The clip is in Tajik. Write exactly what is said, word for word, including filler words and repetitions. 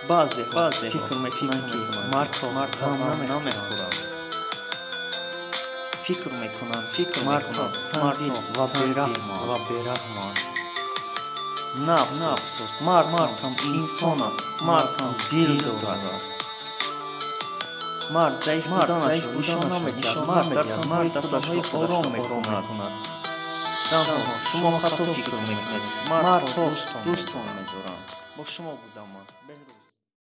баъзе баъзе фикр мекунанд ки мардҳо ғам намехӯранд. фикр мекунанд фикр мардҳо сангин ва бераҳманд. На афсӯс, мард ҳам инсон аст, мард ҳам дил дорад. мард заиф буданашро нишон намедиҳад, мард дар танҳои худашро ором мекунад. занҳо, шумо хато фикр мекунед, мардҳо дӯстон медоранд. бо шумо будам ман.